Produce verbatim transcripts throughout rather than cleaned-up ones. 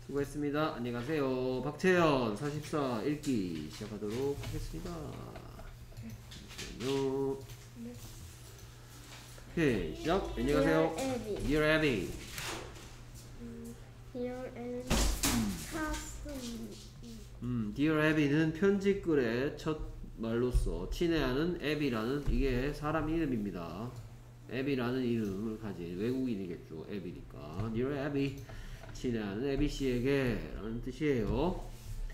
수고했습니다. 안녕히 가세요. 박채연 사십사 읽기 시작하도록 하겠습니다. 잠시만요. 오케이 시작. 안녕히 가세요. Dear Abby. Dear Abby. 사슴. 음, Dear Abby는 편지글의 첫 말로서 친애하는 애비라는 이게 사람 이름입니다. 애비라는 이름을 가진 외국인이겠죠. 애비니까. Dear Abby. 친애하는 애비 씨에게 라는 뜻이에요.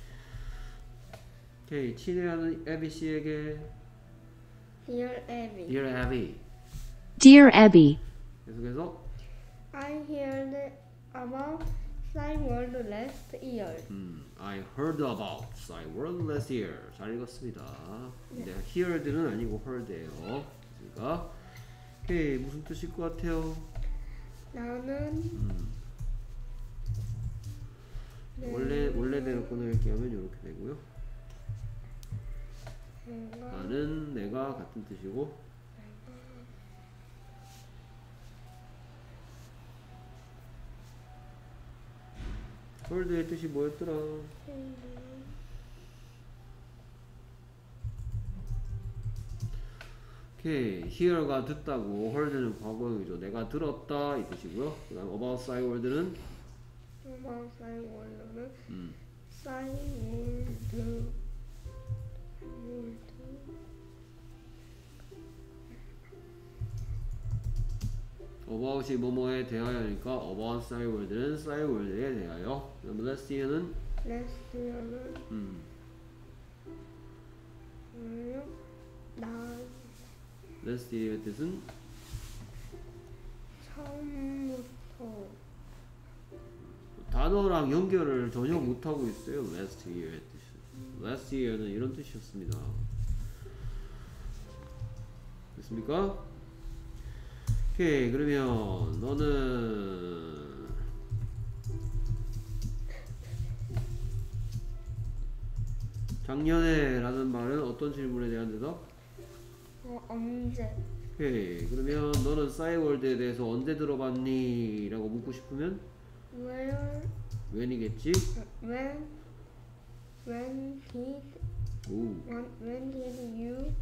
오케이. 친애하는 애비 씨에게 Dear Abby. Dear Abby. Dear Abby, 계속해서 I heard about Cyworld last year. 음, I heard about Cyworld last year. 잘 읽었습니다. 네, heard는 아니고 heard예요. 그러니까 오케이 무슨 뜻일 것 같아요? 나는 음, 네. 원래 원래대로 끊을게 하면 이렇게 되고요. 내가 나는 내가 같은 뜻이고 heard의 뜻이 뭐였더라? 오케이 hear가 듣다고 heard는 과거형이죠. 내가 들었다 이 뜻이고요. 그 다음 about Cyworld는 about Cyworld는 음, Cyworld about이 뭐뭐에 대하여니까 about Cyworld는 Cyworld에 대하여. 그다음 last year는 last year는 음, 뭐예요? 나 last year의 뜻은 처음부터 단어랑 연결을 전혀 못하고 있어요. last year의 뜻. last year는 이런 뜻이었습니다. 됐습니까? 오케이 그러면 너는 작년에 라는 말은 어떤 질문에 대한 대답? 어, 언제 오케이 그러면 너는 싸이월드에 대해서 언제 들어봤니? 라고 묻고 싶으면 where when이겠지? when when did 오 when, when did you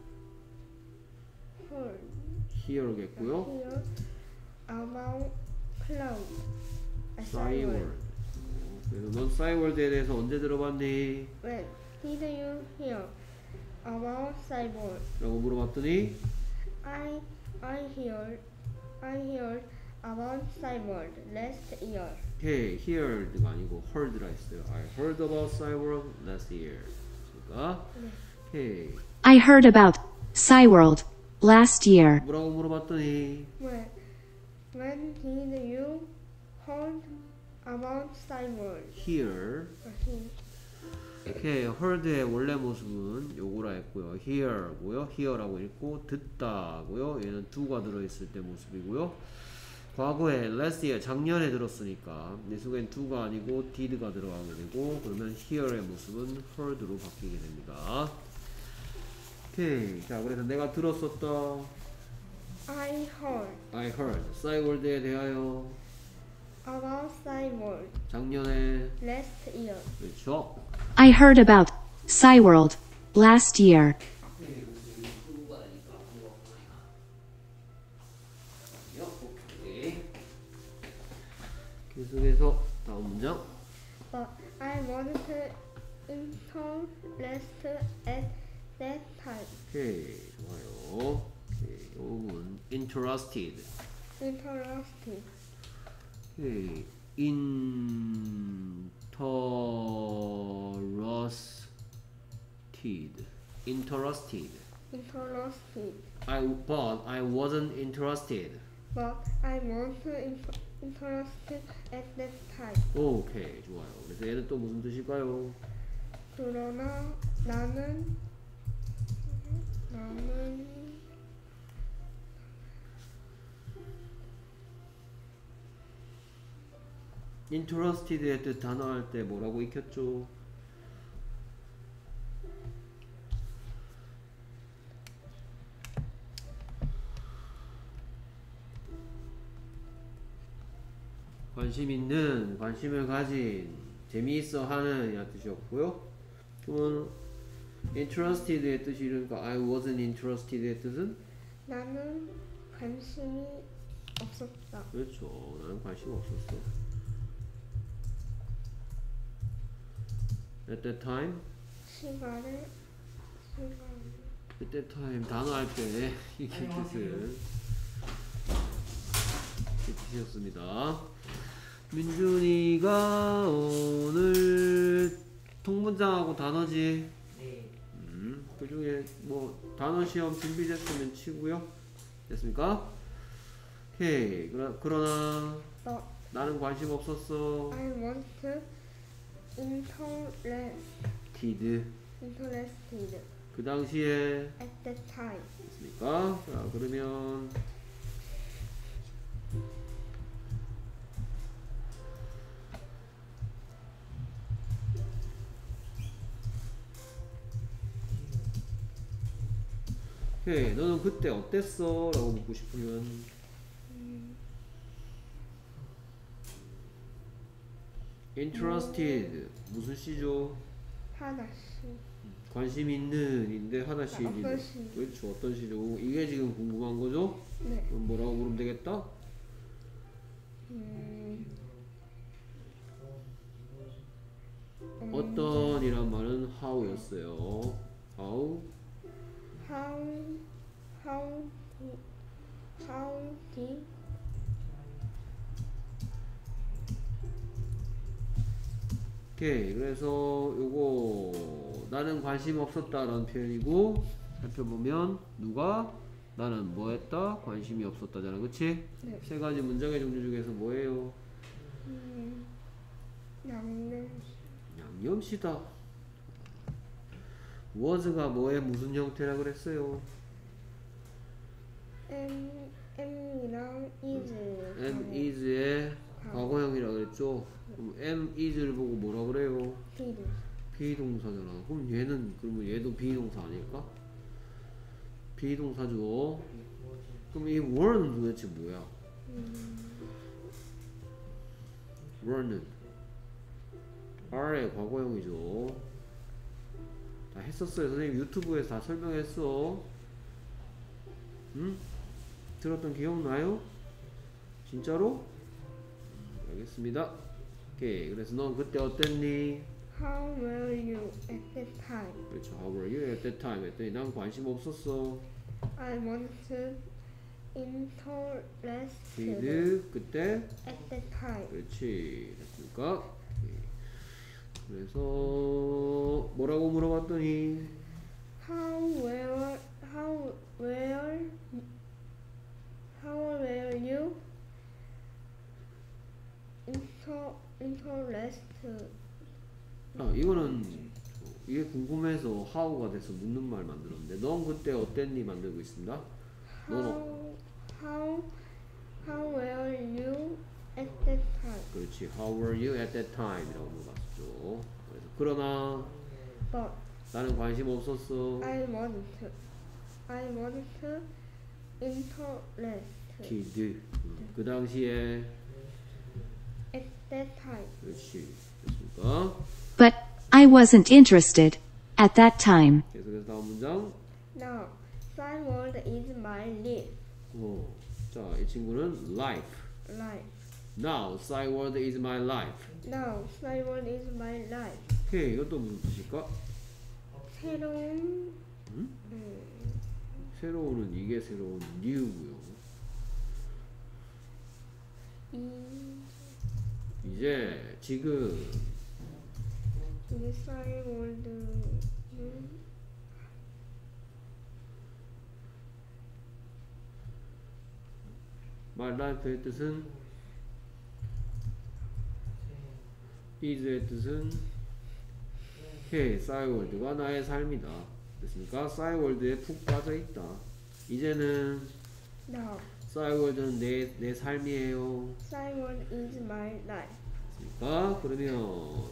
heard hear겠고요. hear about cloud 싸이월드 그래서 넌 싸이월드에 대해서 언제 들어봤니? when did you hear about cyborg 라고 물어봤더니 I I heard I heard about cyborg last year. 오케이 heard가 아니고 heard라 했어요. I heard about Cyworld last year. 그러니까 오케이 I heard about Cyworld last year. 뭐라고 물어봤더니 When when did you heard about cyborg? hear 오케이 heard의 원래 모습은 요거라 했고요. hear고요. hear라고 읽고 듣다고요. 얘는 do가 들어있을 때 모습이고요. 과거에 last year 작년에 들었으니까 내 속엔 do가 아니고 did가 들어가게 되고 그러면 hear의 모습은 heard로 바뀌게 됩니다. 오케이 자 그래서 내가 들었었다 I heard I heard 싸이월드에 대하여 about cyborg 작년에 last year. 그렇죠. I heard about Cyworld last year. 계속해서 다음 문장. But I wasn't interested at that time. 오케이 좋아요. 오케이 요건 interested. Interested. 오케이 interested. interested. Interested. I but I wasn't interested. But I wasn't in- interested at that time. 오케이 좋아요. 그래서 얘는 또 무슨 뜻일까요? 그러나 나는 나는 interested의 뜻 단어 할 때 뭐라고 익혔죠? 관심 있는, 관심을 가진, 재미있어 하는 이란 뜻이었고요. 그러면 interested의 뜻이 이러니까 I wasn't interessed의 뜻은? 나는 관심이 없었다. 그렇죠. 나는 관심 없었어. At that time? 시간을 시간 At that time 단어 할 때 이게 뜻은 이 뜻이었습니다. 민준이가 오늘 통문장하고 단어지. 네. 음, 그 중에 뭐 단어 시험 준비됐으면 치고요. 됐습니까? 오케이. 그러, 그러나 너 나는 관심 없었어. I want interest did. interested 그 당시에 at that time. 됐습니까? 자, 그러면 오케이. 너는 그때 어땠어? 라고 묻고 싶으면 interested 무슨 시죠? 하나씩 관심 있는인데 하나씩 아, 어떤 시? 그렇죠. 어떤 시죠? 이게 지금 궁금한 거죠? 네. 그럼 뭐라고 물으면 되겠다? 음, 어떤 이란 말은 how였어요. how how how did how did 오케이. 그래서 요거 나는 관심 없었다라는 표현이고 살펴보면 누가 나는 뭐 했다? 관심이 없었다잖아. 그치? 네. 세 가지 문장의 종류 중에서 뭐예요? 음, 양념 양념시다. was가 뭐의 무슨 형태라 그랬어요? M M이랑 is am is의 과거형이라 그랬죠? 그럼 am is를 보고 뭐라 그래요? did 비동사잖아. 그럼 얘는 그러면 얘도 비동사 아닐까? 비동사죠. 그럼 이 were는 도대체 뭐야? were는 are의 과거형이죠. 다 했었어요. 선생님 유튜브에서 다 설명했어. 응? 들었던 기억나요? 진짜로? 알겠습니다. 오케이. 그래서 넌 그때 어땠니? How were you at that time? 그렇죠. How were you at that time? 했더니 난 관심 없었어. I wanted interested did 그때 at that time. 그렇지. 됐습니까? 오케이. 그래서 뭐라고 물어봤더니 How were how were how were you inter interested? 아 이거는 이게 궁금해서 how가 돼서 묻는 말 만들었는데 넌 그때 어땠니 만들고 있습니다. 너는 How how how were you at that time? 그렇지. How were you at that time? 이라고 물어봤죠. 그래서 그러나 But 나는 관심 없었어. I want I want interested did. 음, 그 당시에 at that time. 그렇지. 됐습니까? But I wasn't interested at that time. 계속해서 다음 문장. Now, Simon is my life. 어, 자, 이 친구는 life. Life. Now, Cyward is my life. Now, Simon is my life. 오케이, 이것도 무슨 뜻일까? 새로운 음? 음, 새로운은 이게 새로운 new고요. 이 이제 지금 이 사이월드는 my life의 뜻은 is의 뜻은 오케이, 싸이월드가 나의 삶이다. 됐습니까? 싸이월드에 푹 빠져있다. 이제는 Now, 싸이월드는 내, 내 삶이에요. Simon is my life. 됐습니까? 그러면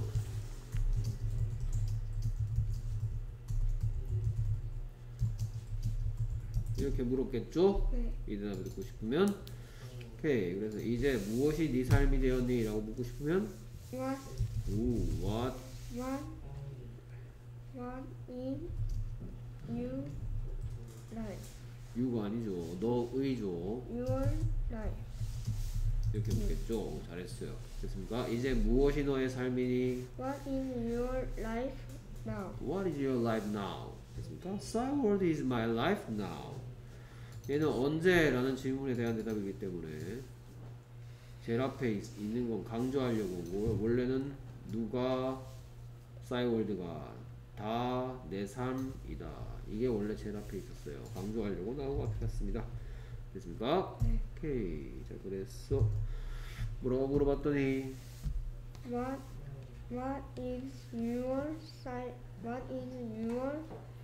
이렇게 물었겠죠? 네. 이 대답을 듣고 싶으면 오케이. 그래서 이제 무엇이 네 삶이 되었니? 라고 묻고 싶으면 What 오, what what what is you life? you가 아니죠. 너의죠. Your life. 이렇게 묻겠죠. 잘했어요. 됐습니까? 이제 무엇이 너의 삶이니? What is your life now? What is your life now? 됐습니까? Cyworld is my life now. 얘는 언제? 라는 질문에 대한 대답이기 때문에 제일 앞에 있, 있는 건 강조하려고 뭐, 원래는 누가 싸이월드가 다 내 삶이다. 이게 원래 제일 앞에 있었어요. 강조하려고 나온 것 같았습니다. 됐습니까? 네. 오케이. 자, 그래서 뭐라고 물어봤더니 What what is your si- what is your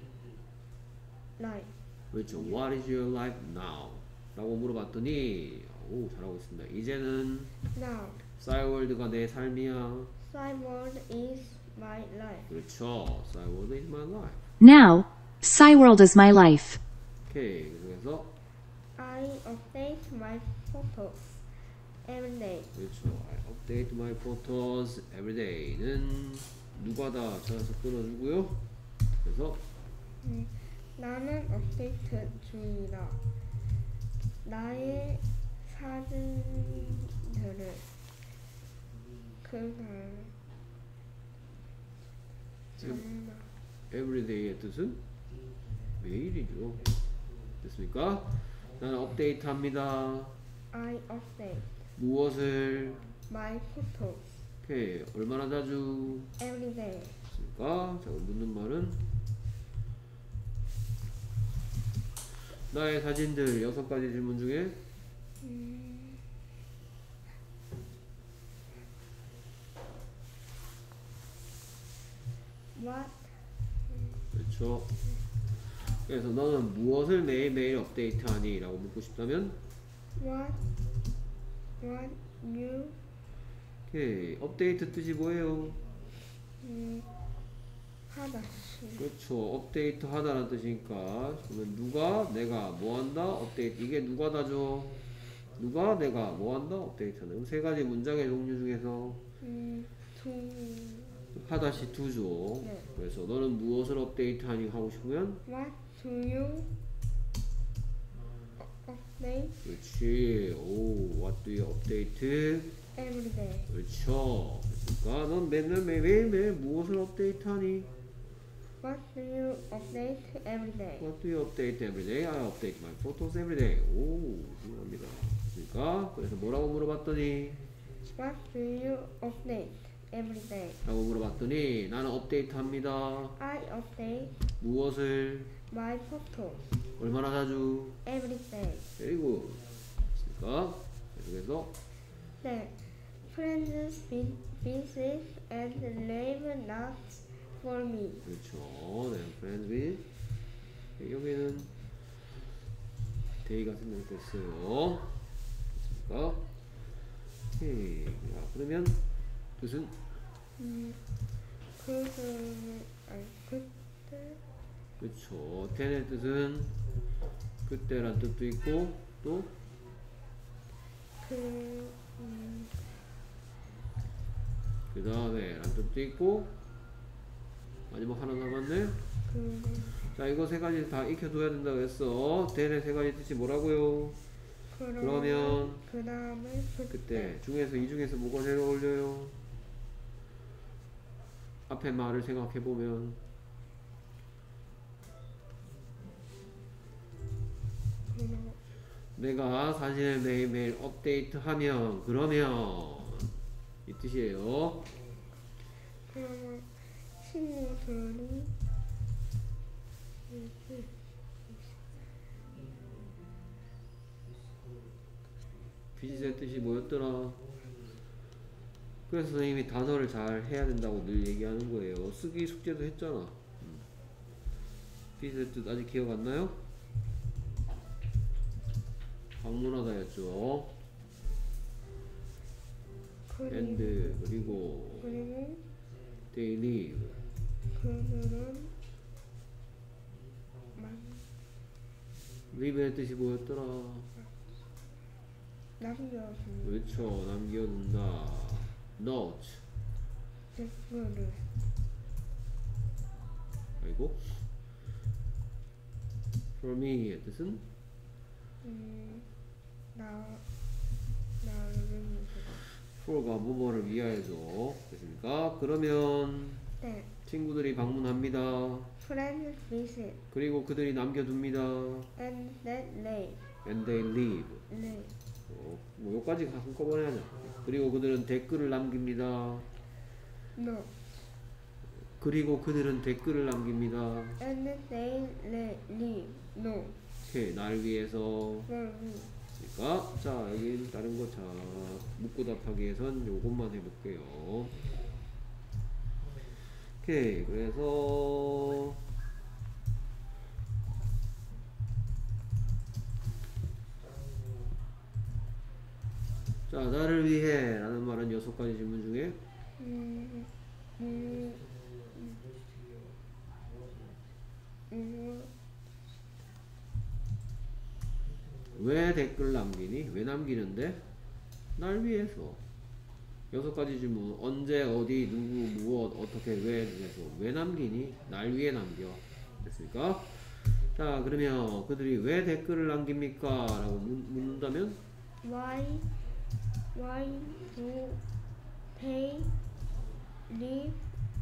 life? 그렇죠. What is your life now? 라고 물어봤더니 오, 잘하고 있습니다. 이제는 Now, 싸이월드가 내 삶이야. cyborg is my life. 그렇죠. 싸이월드 is my life. Now, Cyworld is my life. 오케이. 그래서 I update my photos every day. 그렇죠. I update my photos every day는 누가다 찾아서 끊어주고요. 그래서 음, 나는 업데이트 중이다. 나의 사진들을 그날 정말 every day의 뜻은 매일이죠. 됐습니까? 나는 업데이트합니다. I update 무엇을? my photos 오케이. 얼마나 자주? every day. 됐습니까? 자, 묻는 말은 나의 사진들 여섯 가지 질문 중에 음, what 그렇죠. 그래서 너는 무엇을 매일매일 업데이트하니? 라고 묻고 싶다면 what what you 오케이. 업데이트 뜻이 뭐예요? 음, 하다시 그렇죠. 업데이트 하다라는 뜻이니까 그러면 누가 내가 뭐 한다? 업데이트. 이게 누가다죠? 누가 내가 뭐 한다? 업데이트 하는. 그럼 세 가지 문장의 종류 중에서 음, 두 하다시 두죠. 네. 그래서 너는 무엇을 업데이트하니? 하고 싶으면 What do you update 그렇지. 오, what do you update? every day? 그렇죠. 그러니까 넌 맨날 매일 매일 무엇을 업데이트하니? What do you update every day? What do you update every day? I update my photos every day. 오, 훌륭합니다. 그러니까 그래서 뭐라고 물어봤더니 What do you update every day? 라고 물어봤더니 나는 업데이트합니다. I update 무엇을? my photos 얼마나 자주? every day. 그리고 그러니까 그래서 네, friends vi- visit and leave notes for me. 그렇죠. 네, friends with 여기는 데이가 생략됐어요. 됐습니까? 오케이. 자, 그러면 뜻은 음, 그는 아니 그때 그렇죠. ten의 뜻은 그때란 뜻도 있고 또 그 음, 그 다음에 란 뜻도 있고 마지막 하나 남았네. 그 자, 이거 세 가지 다 익혀둬야 된다고 했어. ten의 세 가지 뜻이 뭐라고요? 그러면 그 다음에 그때 중에서 이 중에서 뭐가 제일 어울려요? 앞에 말을 생각해 보면 그럼 내가 사진을 매일매일 업데이트하면 그러면 이 뜻이에요. 그러면 친구들이 비지의 뜻이 뭐였더라? 그래서 선생님이 단어를 잘 해야 된다고 늘 얘기하는 거예요. 쓰기 숙제도 했잖아. 음. 비지의 뜻 아직 기억 안 나요? 방문하다였죠. 그리고 and 그리고 그리고 they live. 그들은 만 live의 뜻이 뭐였더라? 남겨둔 그렇죠. 남겨둔다. note. 댓글을 아이고. for me의 뜻은 음, 나 나를 for가 뭐뭐를 위하여서 됐습니까? 그러면 네 친구들이 방문합니다. friends visit 그리고 그들이 남겨둡니다. and then leave and they leave. leave 어, 뭐 여기까지 한꺼번에 하자. 그리고 그들은 댓글을 남깁니다. no 그리고 그들은 댓글을 남깁니다. and they le- leave no 오케이, 날 위해서. for me 그러니까 자 여기 다른 거 자 묻고 답하기에선 요것만 해볼게요. 오케이, 그래서 자 나를 위해 라는 말은 여섯 가지 질문 중에 음, 음, 음, 왜 댓글 남기니? 왜 남기는데? 날 위해서. 여섯 가지 질문. 언제, 어디, 누구, 무엇, 어떻게, 왜 중에서 왜 남기니? 날 위해 남겨. 됐습니까? 자, 그러면 그들이 왜 댓글을 남깁니까? 라고 묻- 묻는다면 why why do they leave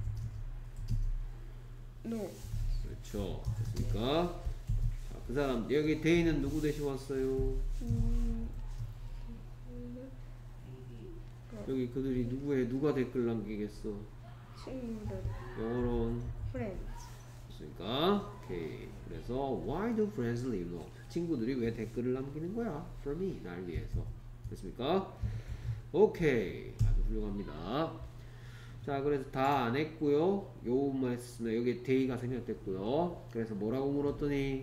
no 그렇죠. 됐습니까? 자, 그 사람 여기 데이는 누구 대신 왔어요? 음, 여기 그들이 누구에 누가 댓글 남기겠어? 친구들 영어로는 friends 됐습니까? 오케이. 그래서 why do friends leave note? 친구들이 왜 댓글을 남기는 거야? For me, 날 위해서. 됐습니까? 오케이. 아주 훌륭합니다. 자, 그래서 다 안 했고요. 요 부분만 했습니다. 여기 day가 생략됐고요. 그래서 뭐라고 물었더니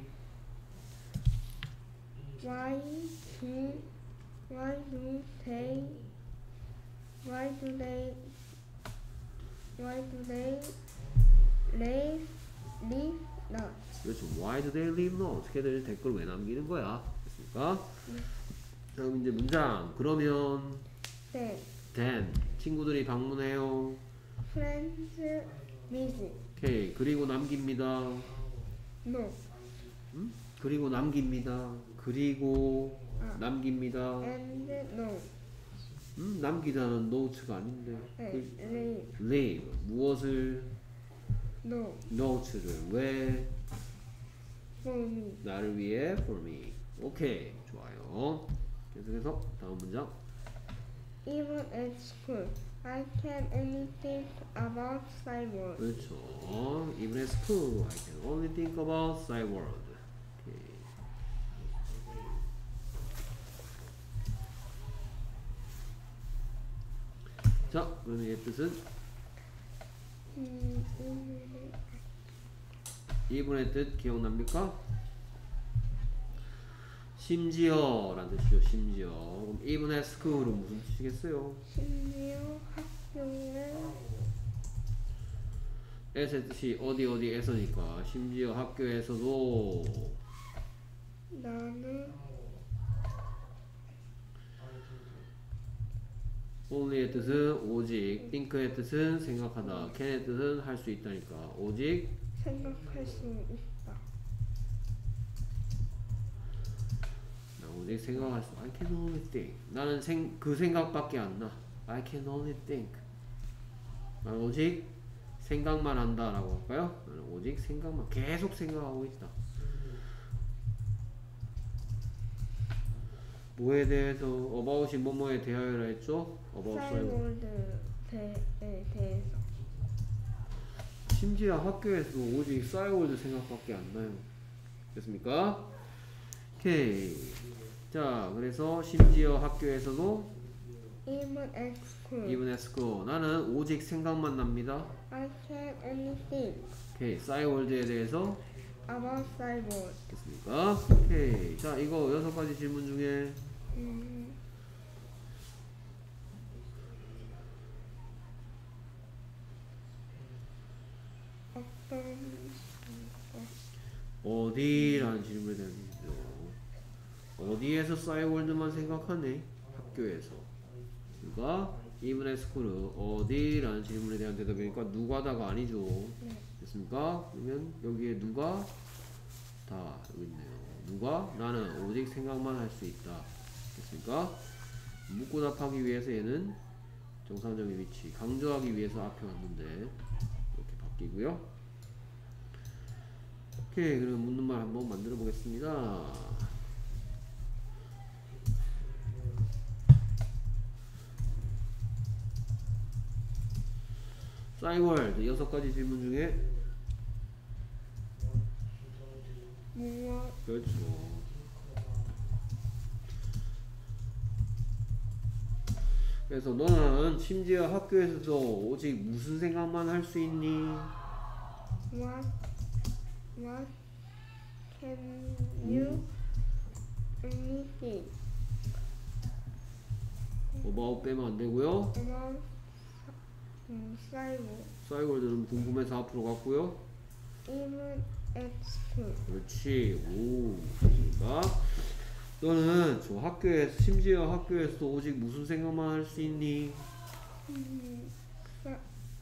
why do why do they why do they why do they leave leave not 그렇죠. Why do they leave note? 걔들 댓글 왜 남기는 거야? 됐습니까? 다음 이제 문장. 그러면 then then 친구들이 방문해요. friends visit 오케이. 그리고 남깁니다. no 음? 그리고 남깁니다. 그리고 아. 남깁니다. and no 음? 남기다는 notes가 아닌데. 네, 그, leave leave 무엇을 no notes를 왜 for me 나를 위해 for me. 오케이. 좋아요. 계속해서 다음 문장. even at school I can only think about cyber 그렇죠. Even at school, I can only think about side world. 오케이. 자, 그러면 이 뜻은 음, 음, 이분의 뜻 기억납니까? 심지어 라는 뜻이죠. 심지어. 그럼 even at school은 무슨 뜻이겠어요? 심지어 학교에 at의 뜻이 어디 어디에서니까 심지어 학교에서도 나는 only의 뜻은 오직, think의 뜻은 생각하다, can의 뜻은 할 수 있다니까 오직 생각할 수 있다. 나 오직 생각할 수 I can only think 나는 생, 그 생각밖에 안 나. I can only think 나는 오직 생각만 한다 라고 할까요? 나는 오직 생각만 계속 생각하고 있다. 뭐에 대해서 about이 뭐뭐에 대하여라 했죠? about cyber. 사이월드에 대해서 심지어 학교에서도 오직 싸이월드 생각밖에 안 나요. 됐습니까? 오케이. 자, 그래서 심지어 학교에서도 even at school even at school 나는 오직 생각만 납니다. I can only think 오케이. 싸이월드에 대해서 about cyber 됐습니까? 오케이. 자, 이거 여섯 가지 질문 중에 음, 어떤 어디라는 질문에 대한 뜻이죠. 어디에서 싸이월드만 생각하네? 학교에서. 그러니까 even at school 어디? 라는 질문에 대한 대답이니까 누가다가 아니죠. 네. 됐습니까? 그러면 여기에 누가? 다 여기 있네요. 누가? 나는 오직 생각만 할 수 있다. 됐습니까? 묻고 답하기 위해서 얘는 정상적인 위치, 강조하기 위해서 앞에 왔는데 이렇게 바뀌고요. 오케이, 그럼 묻는 말 한번 만들어 보겠습니다. 싸이월드 여섯 가지 질문 중에 무엇 그렇죠. 그래서 너는 심지어 학교에서도 오직 무슨 생각만 할 수 있니? what what can you only think about 빼면 안 되고요. about 음, cyber 싸이월드는 궁금해서 앞으로 갔고요. even at school 그렇지. 오, 그러니까 너는 저 학교에서 심지어 학교에서도 오직 무슨 생각만 할 수 있니? 음, 사-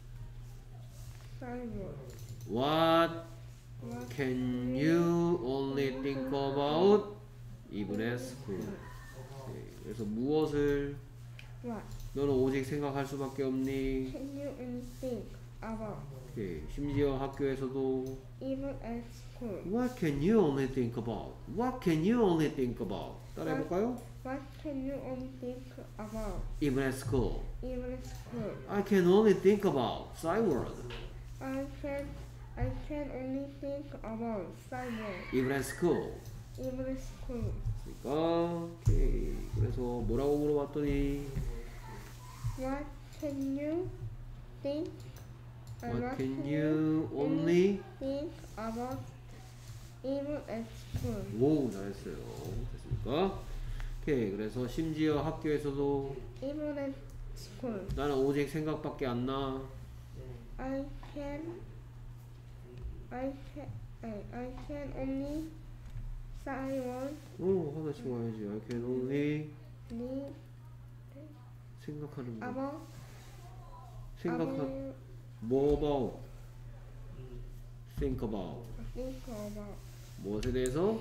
cyber What what can you only think about even at school? 네, 그래서 무엇을 what 너는 오직 생각할 수밖에 없니? can you only think about 오케이. 심지어 학교에서도 even at school What can you only think about? What can you only think about? 따라해볼까요? what can you only think about Even at school even at school I can only think about Cyworld. I can I can only think about cyber Even at school even at school 그러니까 오케이. 그래서 뭐라고 물어봤더니 what can you think uh, What can you only think about even at school 오 잘했어요. 됐습니까? 오케이. 그래서 심지어 학교에서도 even at school 나는 오직 생각밖에 안 나. I can I can I, I can only cyber 어 하나씩 와야지. I can only think 생각하는 거. about 생각하 about 뭐 about think about think about 무엇에 대해서?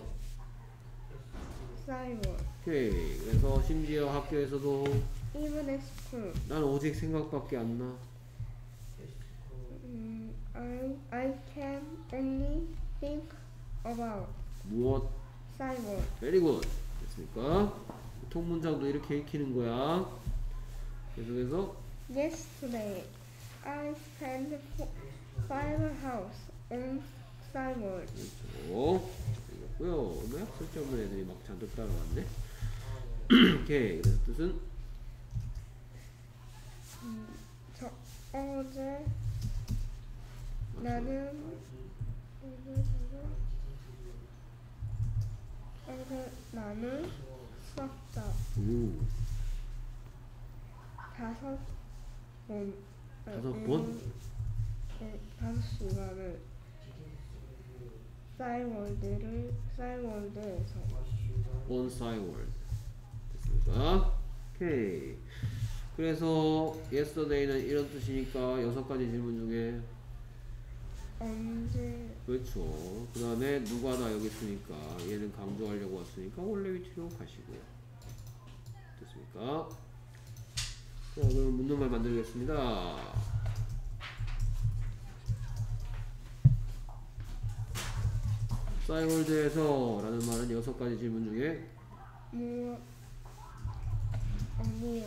cyber 오케이. 그래서 심지어 학교에서도 even at school 난 오직 생각밖에 안 나. 음, I I can only think about 무엇? cyber Very good. 됐습니까? 통문장도 이렇게 익히는 거야. 계속해서 Yesterday, I spent fo- five hours on cyber. 그렇죠. 이겼고요. 음악 쓸데없는 애들이 막 잔뜩 따라왔네. 오케이. 그래서 뜻은 음, 저 어제 나는 어제 어제 나는 썼다. 오, 다섯 번. 다섯 음, 번? 네, 다섯 시간을 싸이월드를 싸이월드에서 on Cyworld. 됐습니까? 오케이. 그래서 yesterday는 이런 뜻이니까 여섯 가지 질문 중에 언제 그렇죠. 그 다음에 누가다 여기 있으니까 얘는 강조하려고 왔으니까 원래 위치로 가시고요. 됐습니까? 자, 그럼 묻는 말 만들겠습니다. 싸이월드에서 라는 말은 여섯 가지 질문 중에 무엇 어디에서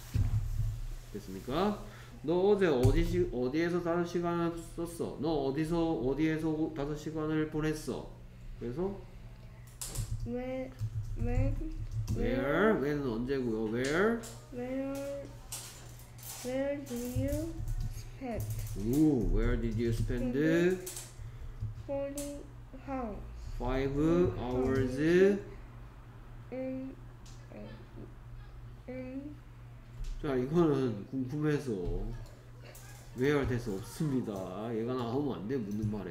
됐습니까? 너 어제 어디 시, 어디에서 다섯 시간을 썼어? 너 어디서 어디에서 다섯 시간을 보냈어? 그래서 where when where, when은 언제고요? where, where where do you spend 오, where did you spend forty hours five hours? in in 자, 이거는 궁금해서 where 돼서 없습니다. 얘가 나오면 안 돼, 묻는 말에.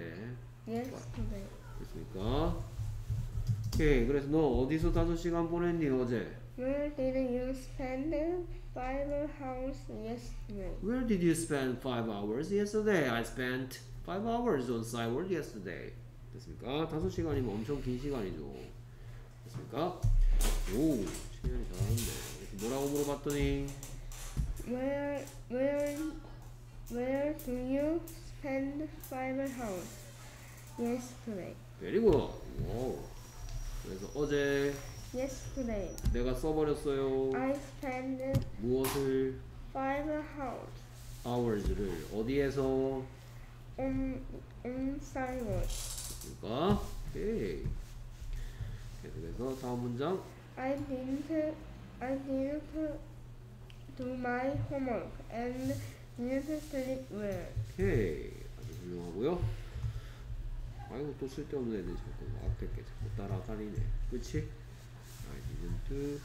yesterday 됐습니까? 오케이. 그래서 너 어디서 다섯 시간 보냈니, 어제? Where did you spend five hours yesterday? Where did you spend five hours yesterday? I spent five hours on Cyworld yesterday. 됐습니까? 다섯 시간이면 엄청 긴 시간이죠. 됐습니까? 오, 최현이 잘하는데. 뭐라고 물어봤더니 Where where where do you spend five hours yesterday? very good. 오. 그래서 어제 Yesterday 내가 써버렸어요. I spent 무엇을 five hours hours를 어디에서 on on sidewalk. 됐습니까? 오케이. 계속해서 다음 문장. I didn't I didn't do my homework and didn't sleep well. 오케이. 아주 훌륭하고요. 아이고 또 쓸데없는 애들이 자꾸 앞에 게 자꾸 따라다니네. 그치? I didn't.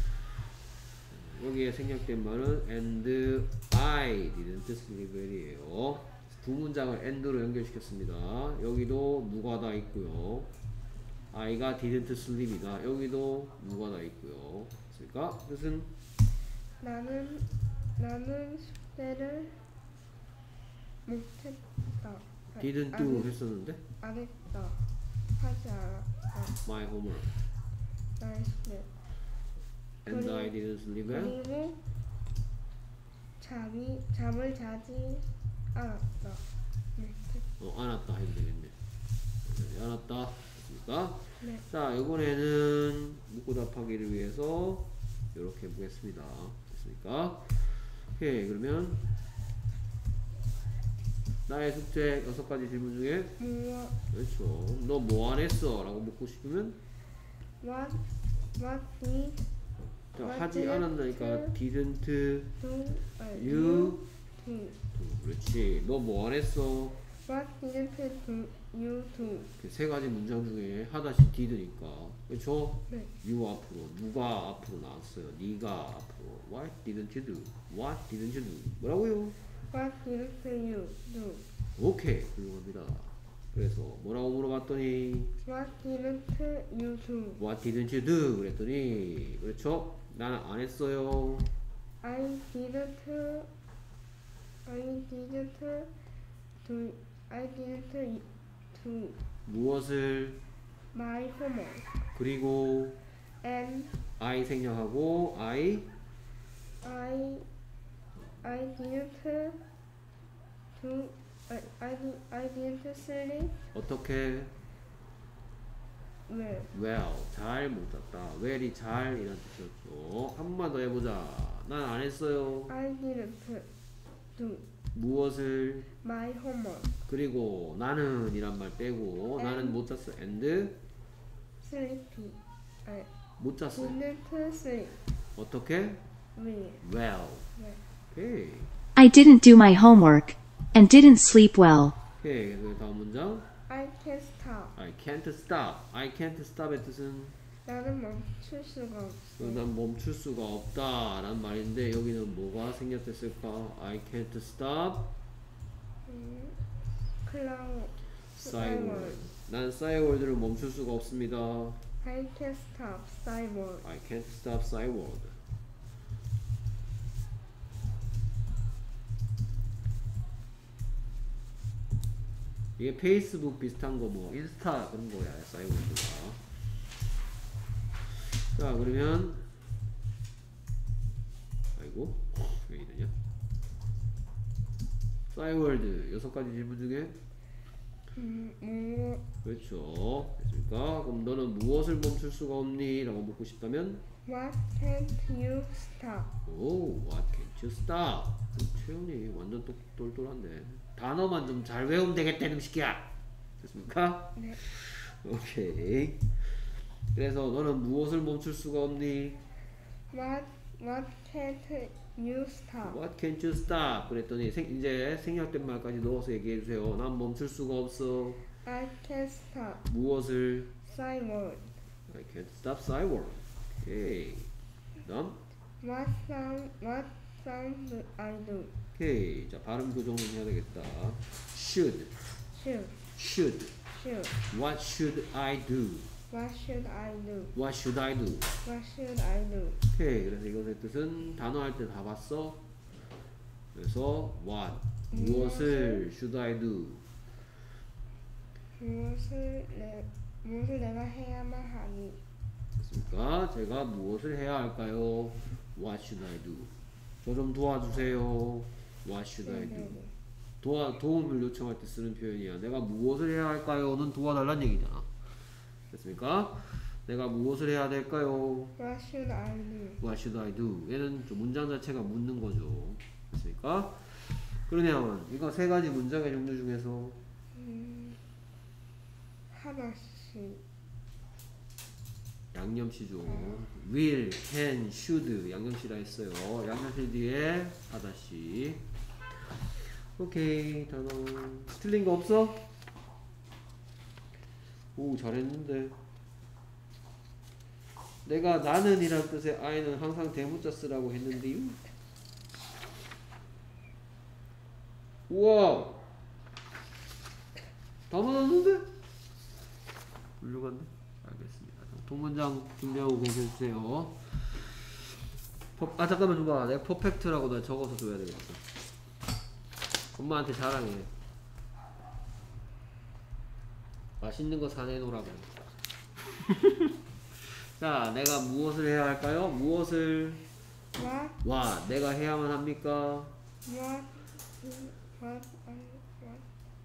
여기에 생략된 말은 and I didn't sleep well이에요. 두 문장을 and로 연결시켰습니다. 여기도 누가 다 있고요. I가 didn't sleep이다. 여기도 누가 다 있고요. 그러니까 뜻은 나는 나는 숙제를 못했다. didn't 안 do 했- 했었는데 안 했다. 하지 않았다. my homework 나의 숙제. and 그리- I didn't sleep well. 그리고 잠이 잠을 자지 않았다. 못했다. 어, 안았다 해도 되겠네. 네, 안았다. 됐습니까? 네. 자, 이번에는 묻고 답하기를 위해서 이렇게 해보겠습니다. 됐습니까? 오케이, 그러면 나의 숙제 여섯 가지 질문 중에 무엇 그렇죠. 너 뭐 안 했어? 라고 묻고 싶으면 what what did 자, What 하지 didn't 않았나니까 didn't do you uh, do? do. 그렇지. 너 뭐 안 했어? What didn't do you do? 그 세 가지 문장 중에 하다시 did니까 그렇죠? 네. you 앞으로 누가 앞으로 나왔어요. 네가 앞으로 what didn't you do? what didn't you do? 뭐라고요? What didn't you do? 오케이 훌륭합니다. 그래서 뭐라고 물어봤더니 What didn't you do? what didn't you do? 그랬더니 그렇죠? 나는 안 했어요. I didn't I didn't do I didn't do 무엇을 my homework 그리고 and I 생략하고 I I I didn't do I I, di- I didn't sleep 어떻게 well. well 잘 못 잤다. well이 잘 이란 뜻이었죠. 한 번만 더 해보자. 난 안 했어요. I didn't do 무엇을 my homework 그리고 나는 이란 말 빼고 나는 And. 못 잤어. and sleepy. I 못 잤어요. didn't sleep 어떻게 well. well 네. 오케이 I didn't do my homework and didn't sleep well. 오케이 그 다음 문장 I can't stop. I can't stop. I can't stop의 뜻은 나는 멈출 수가 없어. 난 멈출 수가 없다 라는 말인데 여기는 뭐가 생략됐을까? I can't stop 음, 클라우. Cyworld. 난 Cyworld를 멈출 수가 없습니다. I can't stop cyborg. I can't stop Cyworld. 이게 페이스북 비슷한 거 뭐 인스타 그런 거야 Cyworld가. 자 그러면 아이고 왜 이러냐? Cyworld 여섯 가지 질문 중에 음, 뭐, 그렇죠. 됐습니까? 그럼 너는 무엇을 멈출 수가 없니? 라고 묻고 싶다면 what can't you stop? 오, what can't you stop? 최연이 완전 똑, 똘똘한데 단어만 좀 잘 외우면 되겠다 이놈 새끼야. 됐습니까? 네. 오케이. 그래서 너는 무엇을 멈출 수가 없니? What what can't you stop? What can't you stop? 그랬더니 생, 이제 생략된 말까지 넣어서 얘기해 주세요. 난 멈출 수가 없어. I can't stop 무엇을? cyborg. I can't stop Cyworld. 오케이. 그다음. What sound what sound do I do? 오케이. 자 발음 교정은 해야 되겠다. Should. Shoot, Should. shoot. What should I do? What should I do? What should I do? What should I do? 오케이. 그래서 이것의 뜻은 단어 할 때 다 봤어. 그래서 what 무엇을 should I do? 무엇을 내 무엇을 내가 해야만 하니? 됐습니까? 제가 무엇을 해야 할까요? What should I do? 저 좀 도와주세요. What should I do? 도와, 도움을 요청할 때 쓰는 표현이야. 내가 무엇을 해야 할까요?는 도와달란 얘기잖아. 됐습니까? 내가 무엇을 해야 될까요? What should I do? What should I do? 얘는 좀 문장 자체가 묻는 거죠. 됐습니까? 그러면 이거 세 가지 문장의 종류 중에서 음, 하나씩. 양념시죠. will, can, should 양념시라 했어요. 양념시 뒤에 하다시. 오케이. 단어 틀린 거 없어? 오 잘했는데. 내가 나는 이란 뜻의 I는 항상 대문자 쓰라고 했는데요. 우와 다 맞았는데? 훌륭한데? 알겠습니다. 통문장 준비하고 계셔주세요. 아 잠깐만 줘봐. 내가 퍼펙트라고 나 적어서 줘야 되겠어. 엄마한테 자랑해. 맛있는 거 사내놓으라고. 자, 내가 무엇을 해야 할까요? 무엇을 What? 와 내가 해야만 합니까? What? What? I, what?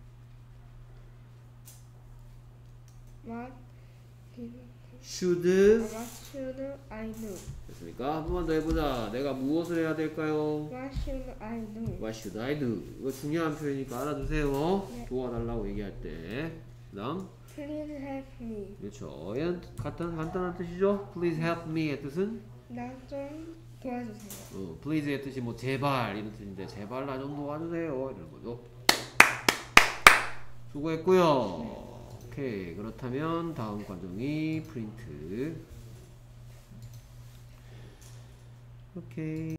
What? should What should I do? 됐습니까? 한 번만 더 해보자. 내가 무엇을 해야 될까요? What should I do? What should I do? 이거 중요한 표현이니까 알아두세요. 네. 도와달라고 얘기할 때. 그 다음 Please help me. 그렇죠. 얘는 간단, 간단한 뜻이죠? Please help me의 뜻은 나 좀 도와주세요. 어, please의 뜻이 뭐 제발 이런 뜻인데 제발 나 좀 도와주세요 이런 거죠. 수고했고요. 오케이. 그렇다면 다음 과정이 프린트. 오케이.